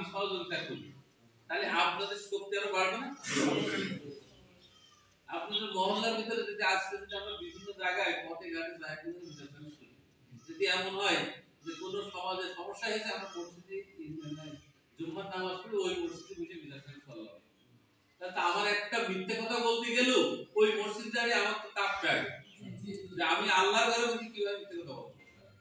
সহযোগিতা করি, তাহলে আপনাদের শক্তি আরো বাড়বে না? আপনাদের মহল্লার ভিতরে যদি আজকে যদি আমরা বিভিন্ন জায়গায় পথে ঘাটে যাই, যদি এমন হয় যে কোনো সমাজে সমস্যা হয়েছে, আমরা মসজিদে জুম্মার নামাজ পড়ে ওই মসজিদে বসে বিচার করি সাল্লাল্লাহু আলাইহি ওয়াসাল্লাম, তাতে আমার একটা মিথ্যে কথা বলতে গেলেও ওই মসজিদ দাঁড়িয়ে আমার তো তাপ পায় যে আমি আল্লাহর ঘরে বসে কিভাবে মিথ্যে কথা বলবো।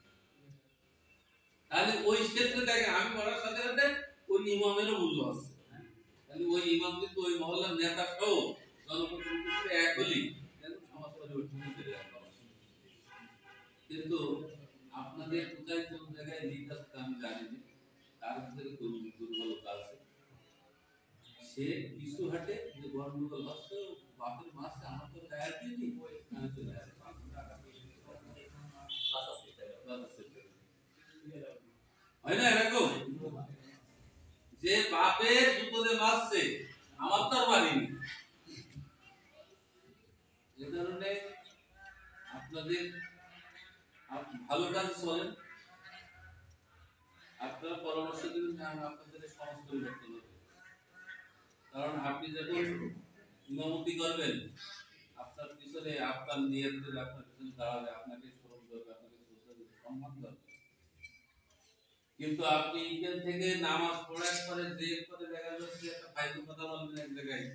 তাহলে ওই ক্ষেত্রে দেখেন আমি বলার সাথে সাথে ওই ইমামেরও মূল্য আছে। তাহলে ওই ইমাম কিন্তু ওই মহল্লার নেতা সহ জনপ্রতিনিধিত্ব এক হলেই সমাজ পরিবর্তন করে রাখা। কিন্তু আপনাদের কোথায় কোন জায়গায় লিক আছে আমি জানি না, তার ভিতরে দুর্বলতা আছে। সে কিছু হাটে যে গন্ডগোল হচ্ছে, বাপের মাছ আমার তো গায়ে দিইনি, আমি তো গায়ে হয় না এরকম যে বাপের বিপদে মারছে, আমার তো আর মারিনি। যে কারণে আপনাদের ভালো কাজ চলেন, আপনারা পরামর্শ দিবেন, আপনাদের সমাজ পরিবর্তন হবে। কারণ আপনি যখন ইমামতি করবেন, আপনার পিছনে আপনার নিয়ত করে আপনার পিছনে দাঁড়াবে, আপনাকে শ্রম করবে, আপনাকে শ্রদ্ধা দেবে, সম্মান করবে। কিন্তু আপনি এখান থেকে নামাজ পড়ার পরে যে পরে দেখা যাচ্ছে একটা ফাইল কথা বলবেন এক জায়গায়,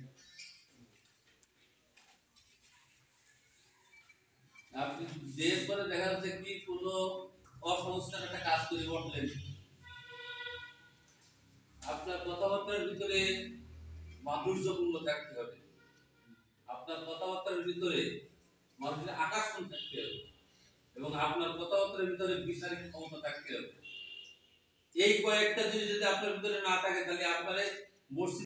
আপনি যে পরে দেখা যাচ্ছে কি কোনো অসংস্কার একটা কাজ করে বললেন, আপনার কথাবার্তার ভিতরে মাধুর্যপূর্ণ থাকতে হবে, আপনার কথাবার্তার ভিতরে মানুষের আকর্ষণ থাকতে হবে, এবং আপনার কথাবার্তার ভিতরে বিচারিক ক্ষমতা থাকতে হবে। এই কয়েকটা জিনিস যদি আপনার ভিতরে না থাকে, তাহলে আপনার মসজিদ